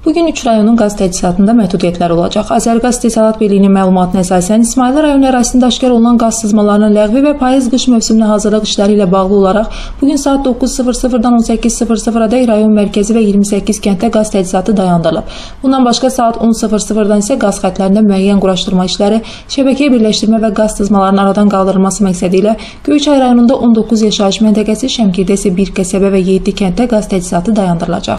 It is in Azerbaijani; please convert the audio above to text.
Bugün 3 rayonun qaz təchizatında məhdudiyyətlər olacaq. Azərqaz İstehsalat Birliyinin məlumatına əsasən İsmayıllı rayonu ərazisində aşkar olunan qaz sızmalarının ləğvi və payız-qış mövsümünə hazırlıq işləri ilə bağlı olaraq bugün saat 9:00-dan 18:00-dək rayon mərkəzi və 28 kənddə qaz təchizatı dayandırılıb. Bundan başqa saat 10:00-dan isə qaz xətlərində müəyyən quraşdırma işləri, şəbəkəyə birləşdirmə və qaz sızmalarının aradan qaldırılması məqsədi ilə Göyçay rayonunda 19 yaşayış məntəqəsi, Şəmkirdə isə 1 qəsəbə və 7 kənddə qaz təchizatı dayandırılacaq.